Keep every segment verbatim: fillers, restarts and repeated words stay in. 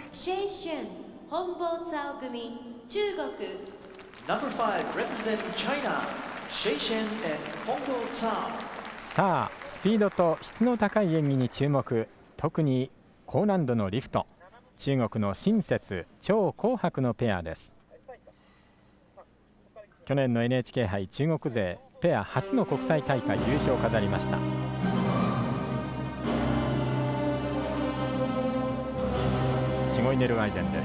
シェイシェン本坊ツァオ組中国 Number five representing China, Shei Shen and Hongbo Cao。 さあスピードと質の高い演技に注目。特に高難度のリフト、中国の新雪張紅白のペアです。去年の エヌエイチケー 杯中国勢ペア初の国際大会優勝を飾りました。チゴイネルワイゼンです。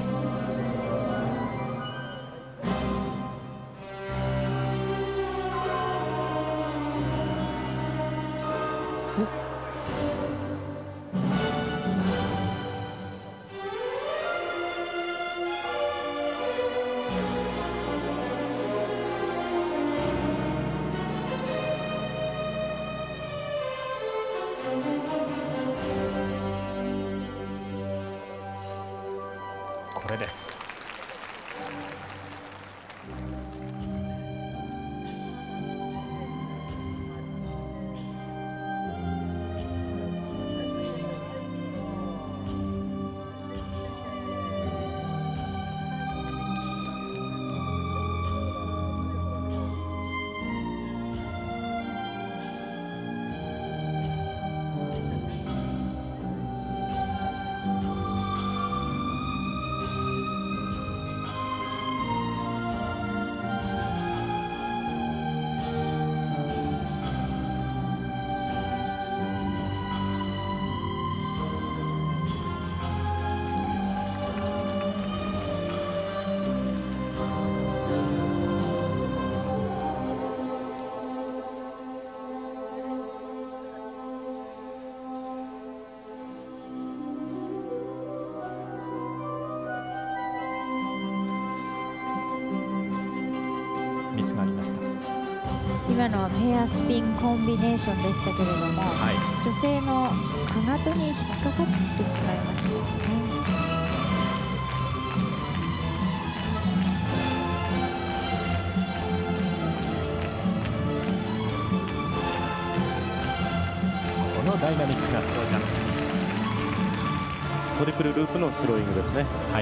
これです。ミスがありました。 今のはペアスピンコンビネーションでしたけれども、はい、女性のかかとに引っかかってしまいましたね。 このダイナミックなスロージャンプ、 トリプルループのスローイングですね。 はい。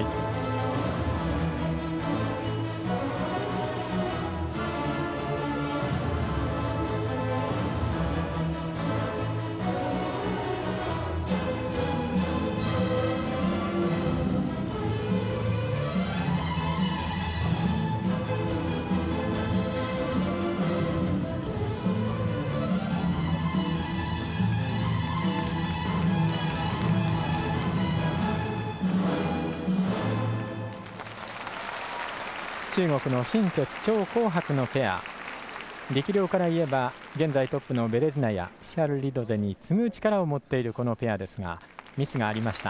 中国の新雪張紅白のペア、力量から言えば現在トップのベレズナやシャル・リドゼに次ぐ力を持っているこのペアですが、ミスがありました。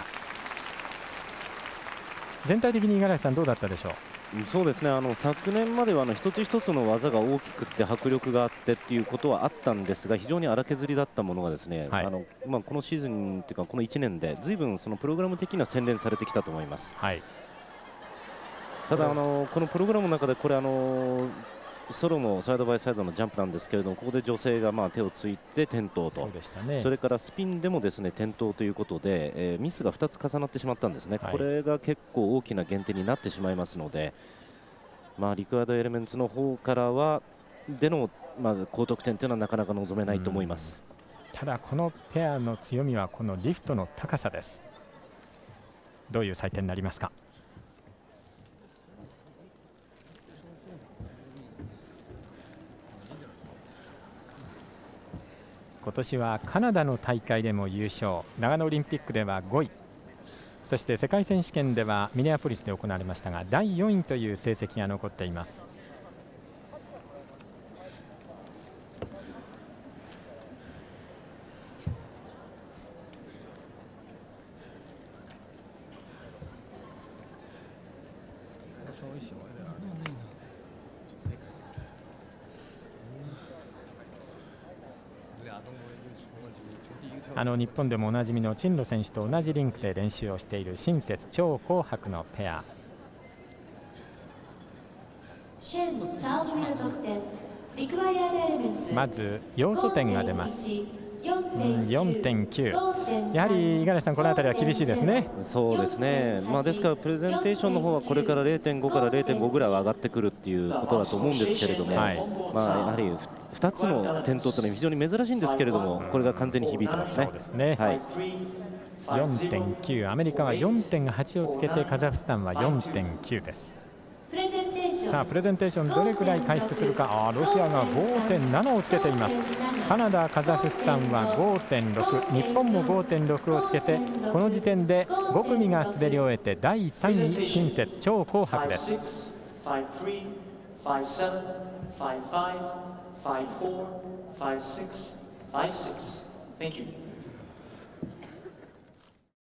全体的に五十嵐さんどうだったでしょう。 そうですね、あの昨年まではあの一つ一つの技が大きくて迫力があってっていうことはあったんですが、非常に荒削りだったものがですね、はい、あのまあ、このシーズンというかこのいちねんでずいぶんそのプログラム的な洗練されてきたと思います。はい、ただあのこのプログラムの中でこれあのソロのサイドバイサイドのジャンプなんですけれども、ここで女性がまあ手をついて転倒と、 そうでしたね。それからスピンでもですね転倒ということで、えー、ミスがふたつ重なってしまったんですね。はい、これが結構大きな減点になってしまいますので、まあ、リクワードエレメンツの方からはでの、まあ、高得点というのはなかなか望めないと思います。 ただこのペアの強みはこのリフトの高さです。どういう採点になりますか。今年はカナダの大会でも優勝、長野オリンピックではごい、そして世界選手権ではミネアポリスで行われましたがだいよんいという成績が残っています。あの日本でもおなじみの陳露選手と同じリンクで練習をしている新雪張紅白のペア。まず要素点が出ます。 よんてんきゅう、やはり五十嵐さん、この辺りは厳しいですね。 そうですね、まあ、ですからプレゼンテーションの方はこれから れいてんご から れいてんご ぐらいは上がってくるっていうことだと思うんですけれども、はい、まあ、やはりふたつの転倒というのは非常に珍しいんですけれども、これが完全に響いてますね。 そうですね、 はい、 よんてんきゅう、アメリカは よんてんはち をつけて、カザフスタンは よんてんきゅう です。さあプレゼンテーションどれくらい回復するか。あロシアが ごてんなな をつけています。カナダ、カザフスタンは ごてんろく、日本も ごてんろく をつけて、この時点でご組が滑り終えてだいさんい、新雪張紅白です。 Five, five, five, four, five, six, five, six. Thank you.